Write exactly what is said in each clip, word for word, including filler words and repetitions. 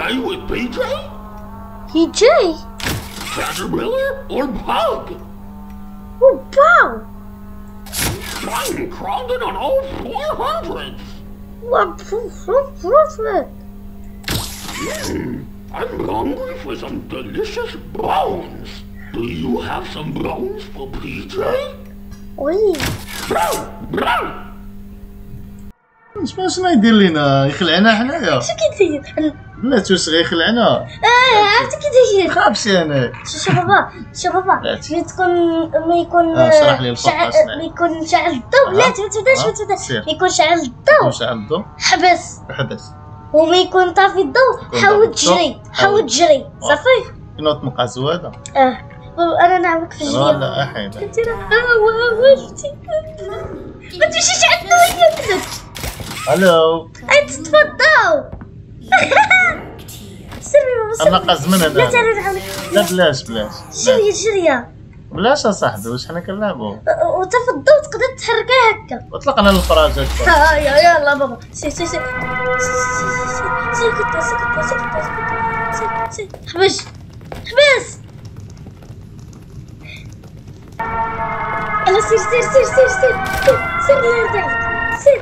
play with P J? P J? Caterpillar or Pug? Oh, wow! I'm crawling on all four hundreds. What? Hmm, I'm hungry for some delicious bones. Do you have some bones for P J? Oui. Brow, brow. شنو شنو يدير لينا يخلعنا حنايا؟ شو كيدير؟ بلاتي واش غيخلعنا؟ اه عرفت كيدير. خابسي انا. شوف بابا شوف بابا ملي تكون ما يكون اه شرح لي الفرق ما يكون شعل الضوء. لا ما تبداش ما تبداش ما يكون شعل الضوء شعل الضوء حبس حبس وما يكون طافي الضوء حاول تجري حاول تجري صافي كنوط مقاس هذا. اه انا نعاونك في الجري. لا احيد انت راه واجتي ما تمشيش على الضوء ياكلك. الو انت تفضل سيري انا قاز من هذا. لا تعالي نعاونك. لا بلاش بلاش جري جري بلاش اصاحبي واش حنا كنلعبوا وانت في الضوء تقدر تحركها هكا. اطلقنا الفراجات. ها يا يلا بابا سي سي سي سكت سكت سكت سكت حبس حبس. يلا سير سير سير سير سير سير الله يرضى عليك سير.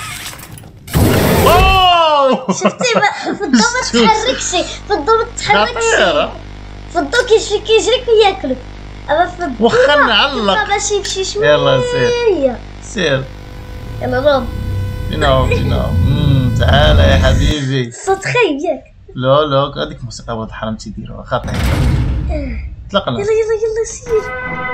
شفتي في الضوء ما تحركش في الضوء ما تحركش في الضوء كيجري كيجري كياكلك. اما في الضوء واخا نعلق باش يمشي شويه. يلا سير سير يلا نوض. شنو شنو امم تعال يا حبيبي. الصوت خايب ياك. لا لا هذيك الموسيقى ولد الحرام تيديروها خاطئ. طلقنا. يلا يلا يلا سير.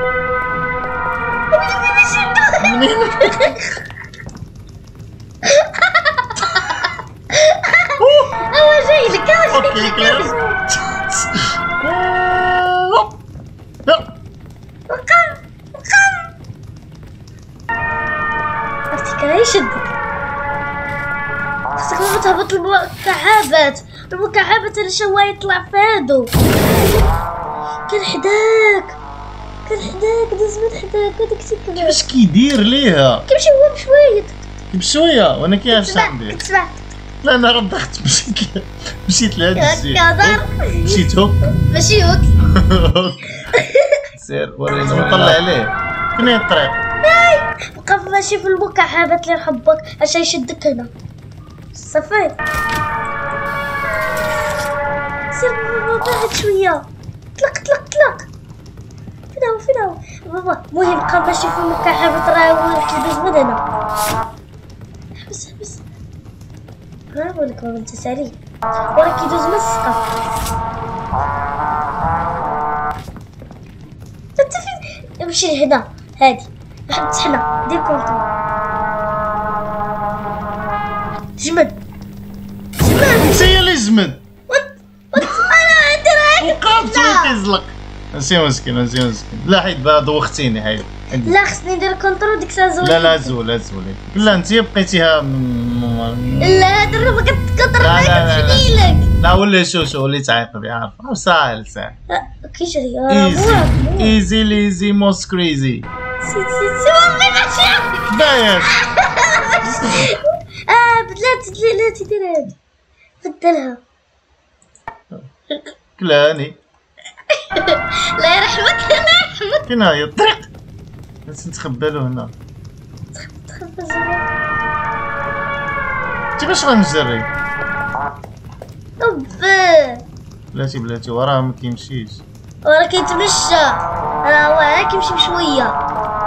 هو جاي لك اوكي كلاس. وقام وقام عرفتي كان يشدك. خصك ما تهبط المكعبات المكعبات اللي شوا يطلع في هادو. كان حداك كان حداك داز من حداك هذاك تيكبر. كيفاش كيدير ليها؟ كيمشي هو بشويه بشويه وانا كيفاش ندير؟ كتسمع لا انا رضخت مشيت مشيت لهذا الشيء. كادر مشيت هوك ماشي هوك. سير ورينا نطلع عليه. فين هي الطريق؟ وقف ماشي في المكعبات اللي نحبك عشان يشدك هنا صافي. سير بابا بعد شويه. طلق طلق طلق. فين هو فين هو بابا؟ المهم بقى ماشي في المكعبات راه كيدوز من هنا. حبس حبس. ها نقولك بابا انت سريع وراه كيدوز من السقف. انت فين؟ امشي لهنا هادي لحد حنا دير كونترول. جمد جمد انت هي اللي جمد. انا انت راك وقفت وكيزلق. ماشي مشكل ماشي مشكل. لا حيت بقى دوختيني حيت. لا خصني ندير كونترول ديك الساعه زول. لا لا زول لا زولي. لا انت بقيتيها. لا هضر ما كتقدر لا لا لك. لا ولا شو شو ولي تعاقبي عارف ساهل ساهل. كيجري ايزي ايزي ليزي موست كريزي. سي سي سي والله ماشي بايش. اه بدلات لا تدير هادي بدلها. كلاني. لا يرحمك لا يرحمك. فين هي الطريق؟ بس نتخبى له هنا. تخبى زعما. كيفاش غنجري؟ اوب بلاتي بلاتي وراه ما كيمشيش. وراه كيتمشى راه هو كيمشي بشويه.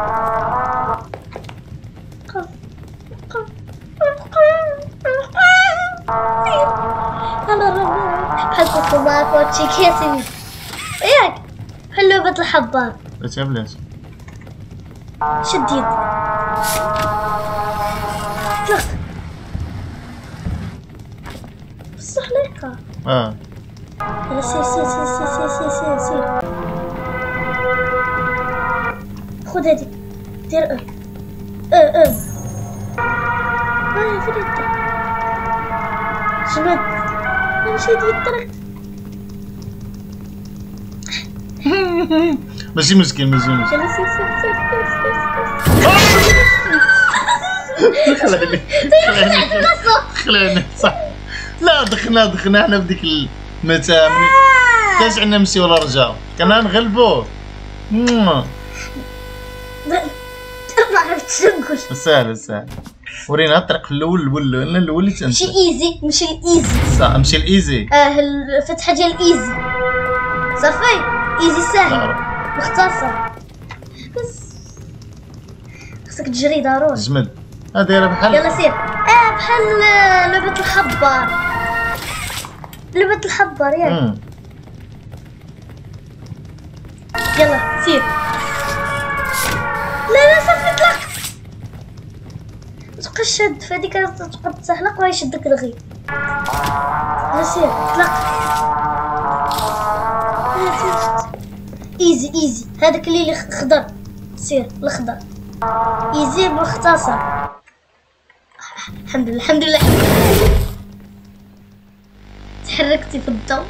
بحال كنت معاك وهادشي كياسين ياك بحال لعبة الحبار. بلاتي بلاتي شد يدك طلق بصح ليقا. اه يلا سير سير سير سير سير سير سير خذ هاديك دير اه اه اه اه فين انت جمد ماشي هادي الطريق. ماشي مشكل ماشي مشكل. يلا سير سير سير سير سير خلعني خلعني خلعني صح لا دخلنا دخلنا حنا بديك المتى كاش عندنا نمشيو ولا نرجعو كنا نغلبوه. ما عرفتش نقول. ساهل ساهل ورينا الطريق الاول الاول انا الاول اللي مشي تنسى. ايزي مشي الايزي. صح نمشي الايزي. اه الفتحه ديال الايزي صافي ايزي ساهل مختصر بس خصك تجري ضروري. جمد ها دايره بحال يلا سير. اه بحال لعبة الحبار لعبة الحبار ياك. يلا سير. لا لا صافي طلق متبقاش شاد في هاديك تبقى تسحلق ويشدك الغي. لا سير طلق. ايزي ايزي هذاك اللي خضر سير الخضر ايزي مختصر. الحمد لله الحمد لله تحركتي في الضوء.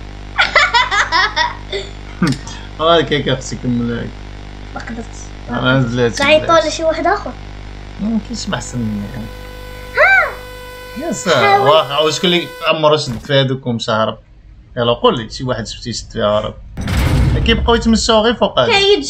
هاك هكا خصك نكمل. ما قدرت انا نزلت تعيطوا على شي واحد اخر. ما كاينش احسن مني يعني. ها يا سا واخا وشكون اللي عمرو شد في هذوك ومشى هرب؟ يلا قول لي شي واحد شفتي شد فيها هرب. كيبقاو يتمشاو غير فوق هذا. كايج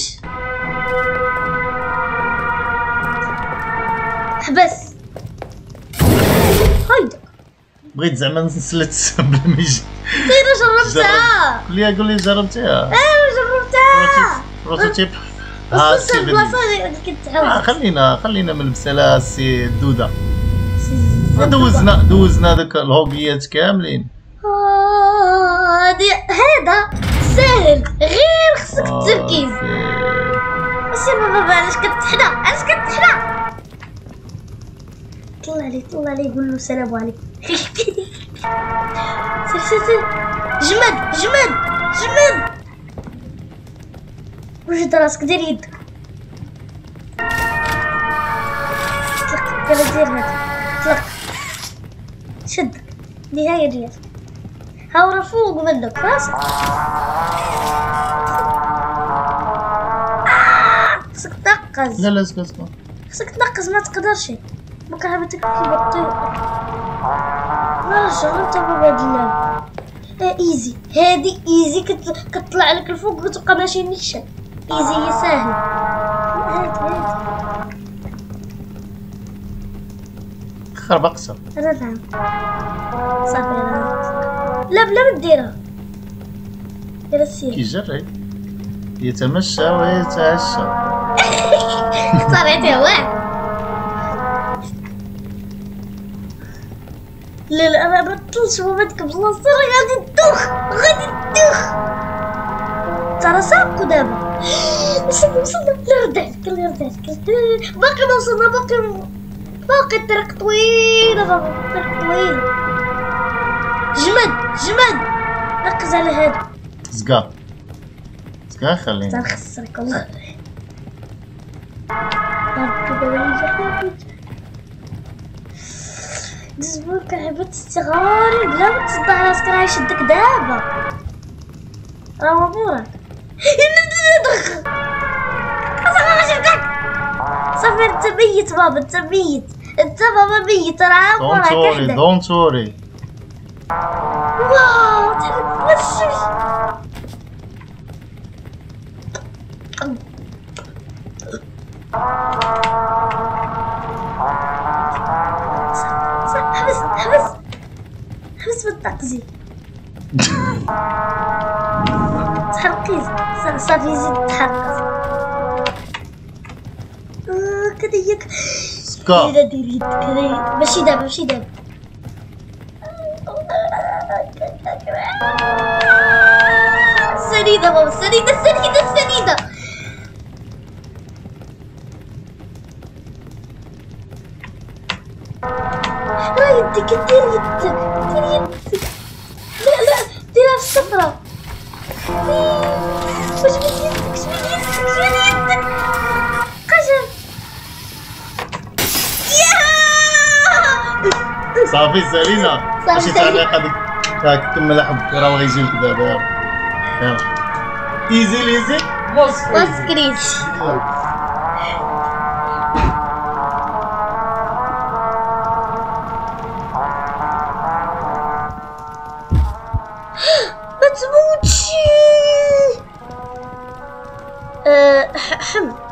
حبس هايدا. بغيت زعما نسلت بلا ما يجي. انا جربتها. قول لي قول لي جربتيها. انا جربتها. بروتوتيب. ها سي البلاصه اللي كنتعاود. خلينا خلينا من بسالة سي الدودة. دوزنا دوزنا دوك الهوبيات كاملين. هادي هذا ساهل غير خصك التركيز. ماشي بابا علاش كتحنا علاش كتحنا. طلع عليه طلع عليه قول له السلام عليكم. سير سير سير جمد جمد جمد. وجد راسك دير يدك. طلق يلا دير هذا طلق شدك نهاية ديال ها ورا فوق منك راسك. خصك تنقز. لا لا اسكت اسكت خصك تنقز ما تقدرش مكعبتك كيما طير. رجع انت بهاد اللعبة. اه ايزي هادي ايزي كت... كتطلع لك الفوق وتبقى ماشي نيشان. ايزي هي ساهل. هاد هاد خرب اقصر. انا نعم صافي انا لا بلا ما ديرها. يلا سير. كيجري يتمشى ويتعشى. اختاريتي واحد. لا لا انا بطلت ومادك بلاصه راه غادي تدوخ غادي تدوخ. ترى سابقو دابا. وصلنا وصلنا لا رد عليك لا رد عليك باقي ما وصلنا باقي باقي الطريق طويله بابا الطريق طويل. جمد جمد ركز على هذا. زكا زكا خلينا تنخسرك والله. ربي ويلي دزبوك لعبة استغاري بلا ما تصدع راسك راه يشدك دابا راه مبورك. دخ صافي انت ميت بابا انت ميت انت بابا ميت راه دونت مبورك وري وحدك. دونت وري. واو تحرك نفسي. حبس حبس حبس بالتقزي. تحرقي صافي يزيد تحرق. كذا ياك سكا دير دير يدك كذا ماشي دابا ماشي دابا. سنيدة بابا سنيدة سنيدة سنيدة. راه يديك دير يدك دير يدك. لا لا ديرها في الصفرة. واش من يدك واش من يدك واش من يدك قجر. صافي سالينا ماشي تعليق هذيك هاك كمل حبك راه غيجيوك دابا. يلا يلا ايزي ليزي واسكريت. فحم